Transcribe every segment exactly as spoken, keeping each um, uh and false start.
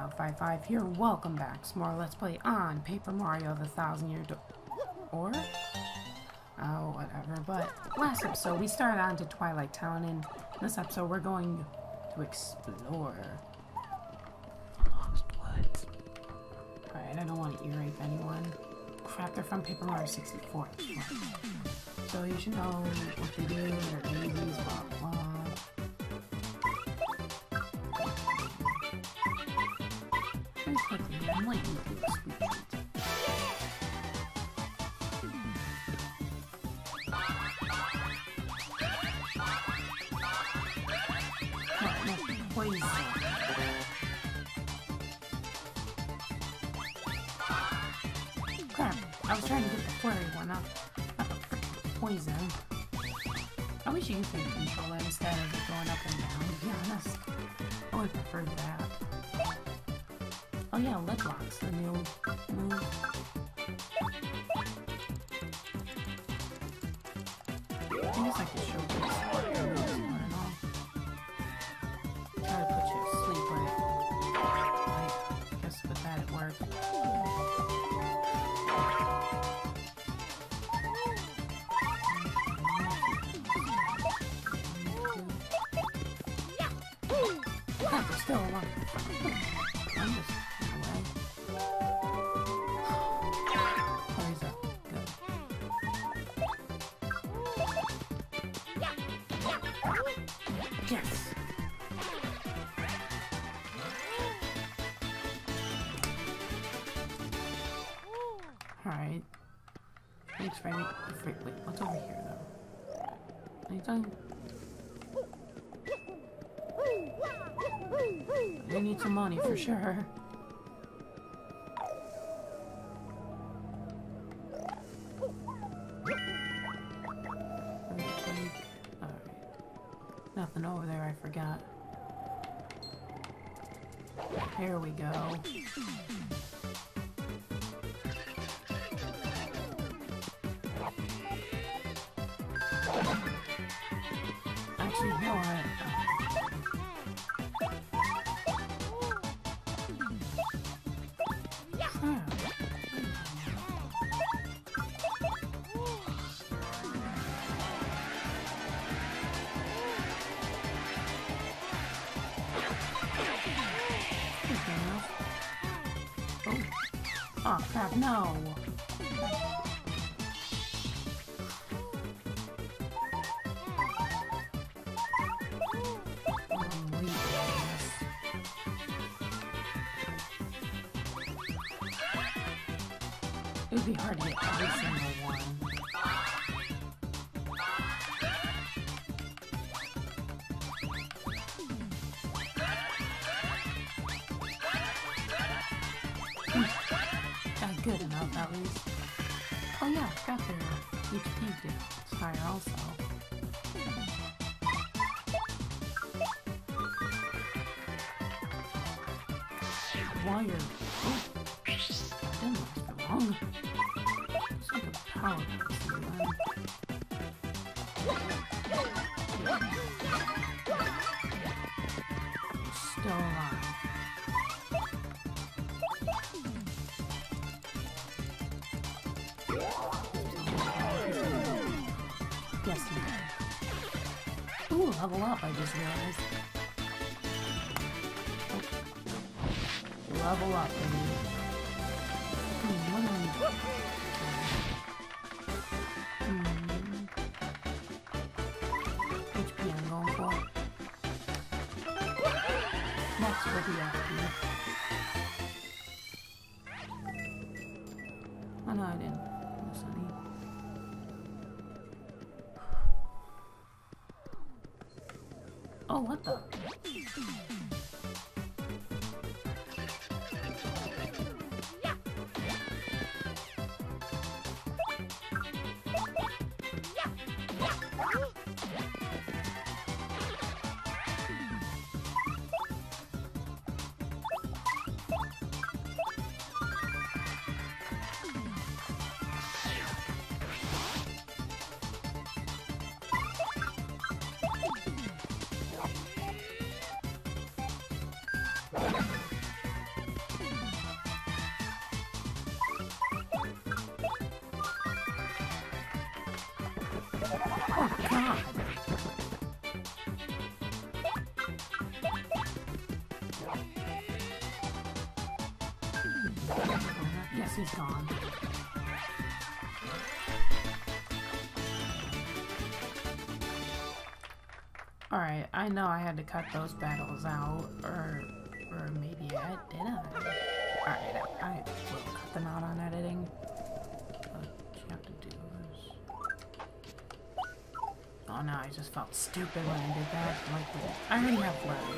five five here. Welcome back. Some more Let's Play on Paper Mario the Thousand Year Door. Oh, whatever. But last episode, we started on to Twilight Town, and in this episode, we're going to explore Lost Woods. Alright, I don't want to ear rape anyone. Crap, they're from Paper Mario sixty-four. So you should know what they do, their babies, blah, blah. Very quickly, I'm waiting to do a sweet treat. Poison. Crap, I was trying to get the flurry one, not, not the freaking poison. I wish you could control it instead of it going up and down, to be honest. I would prefer that. Oh yeah, Lip Lock's the new move. I guess I could show this. Try to put you to sleep, but I guess with that it worked. Yeah, they're still alive. I'm just away. Hurry's up. Good. Yes! Alright. Thanks, Freddy. Wait, wait, what's over here, though? Anything? I need some money for sure. Alright. Nothing over there, I forgot. Here we go. Actually, you know what? Crap. Oh. Oh, crap, no! It would be hard to get every single one. Got good enough, at least. Oh yeah, got their H P is higher also. Wire. Oh. Didn't last for long. It's like a power person. Still alive. Yes, you did. Ooh, level up, I just realized. Oh. Level up, baby. Hmm, what am I... H P I'm going for. Next will be F P. Oh no, I didn't. Miss any. Oh, what the? God. Yes, he's gone. Alright, I know I had to cut those battles out, or or maybe I did I? Alright, I will cut them out on editing. What you have to do is... Oh no, I just felt stupid when I did that. Like, I already have Flurry.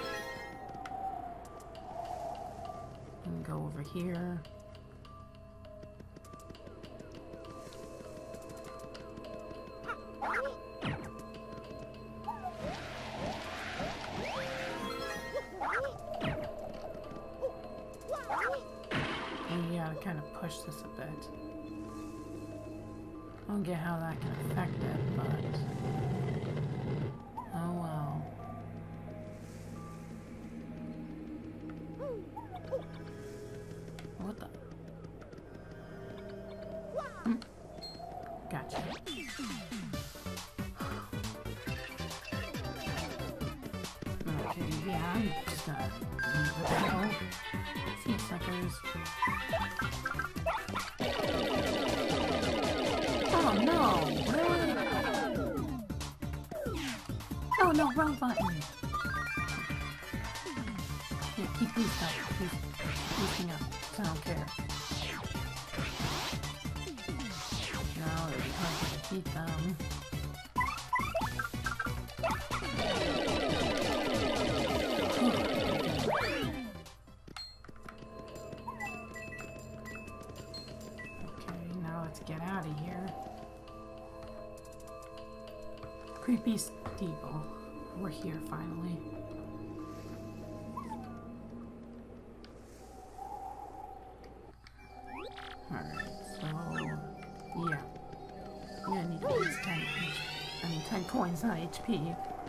And go over here. Kind of push this a bit. I don't get how that can affect it, but oh well. What the? Hmm. Gotcha. Okay, yeah, I'm just gonna move it out. See, suckers. Oh no! Really? Oh no, wrong button! Here, keep these up. Keep boosting up. I don't care. Now it'll be hard to defeat them. Get out of here. Creepy Steeple. We're here finally. Alright, so yeah. We're gonna need at least ten I mean ten coins, not H P.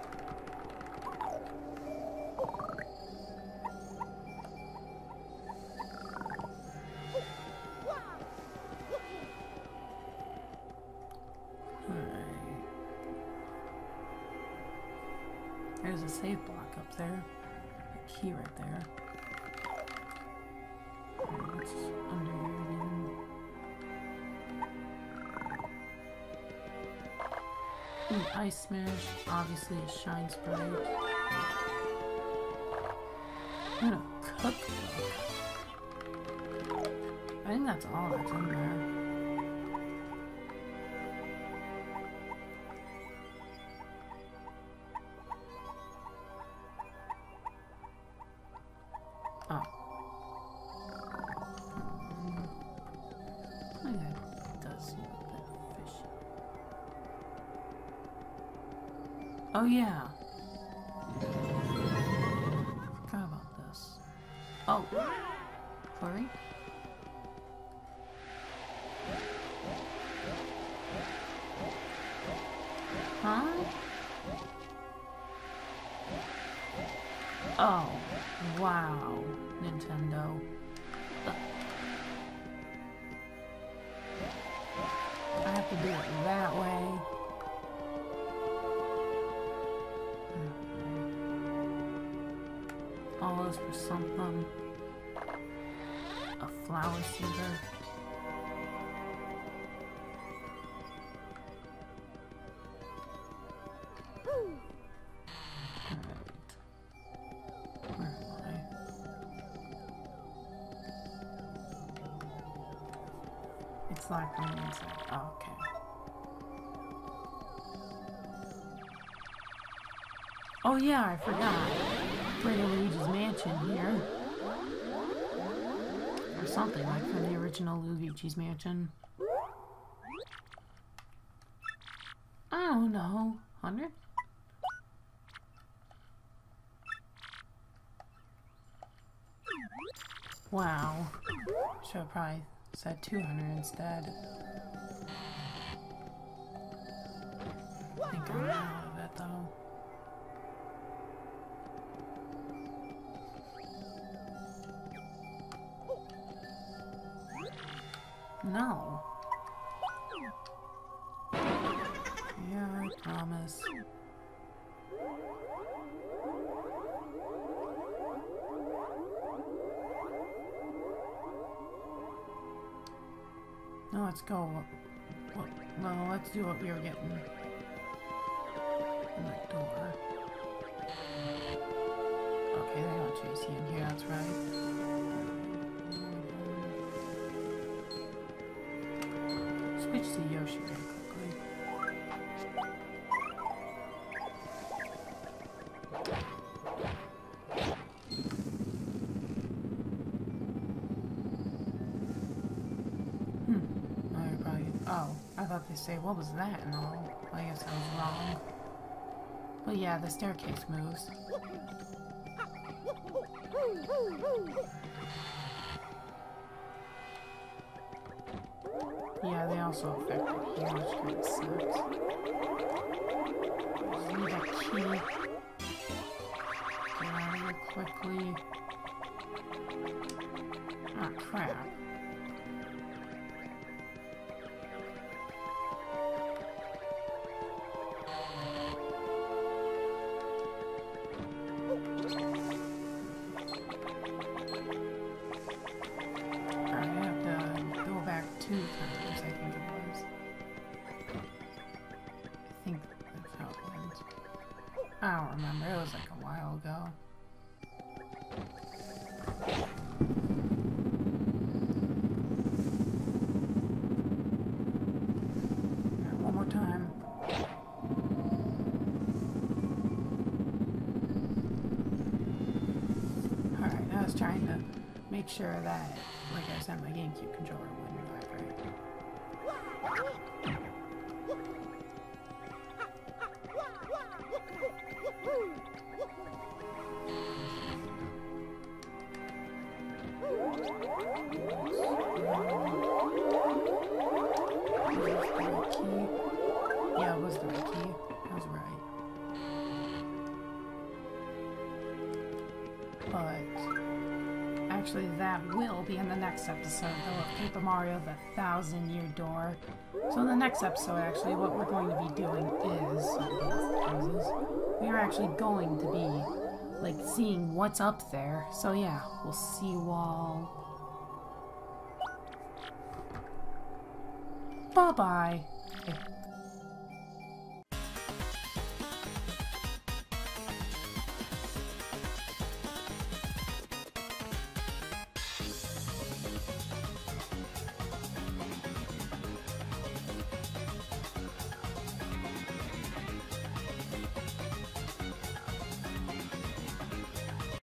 There's a save block up there. A key right there. Right, what's under here again? Ooh, Ice Smash. Obviously a Shine Sprite. And a cookbook. I think that's all that's in there. Oh. Um, that does seem a bit fishy. Oh yeah. Forgot about this. Oh. Flurry? Huh? Oh, wow, Nintendo. I have to do it that way. All this for something. A flower seeder. It's locked on the inside. Oh, okay. Oh yeah, I forgot. Pretty Luigi's Mansion here. Or something like from the original Luigi's Mansion. I don't know. Hundred? Wow. Should have probably said two hundred instead. I think I'm out of it though. No. Yeah, I promise. No, let's go. Well, well, let's do what we were getting in the door. Okay, they don't chase you in here, that's right. Switch to Yoshi real quickly. Hmm. Oh, you're probably... Oh, I thought they say, what was that? And all. I guess I was wrong. But yeah, the staircase moves. Yeah, they also affect it here, which kind of sucks. Just need a key. Get out of here quickly. Ah, crap. Two times, I think it was. I think that's how it went. I don't remember, it was like a while ago. Right, one more time. Alright, I was trying to make sure that, like I said, my GameCube controller wouldn't vibrate. Yeah, it was the right key. I was right. But actually, that will be in the next episode, though, of Paper Mario: The Thousand Year Door. So in the next episode, actually, what we're going to be doing is, we are actually going to be, like, seeing what's up there. So yeah, we'll see you all. Bye-bye.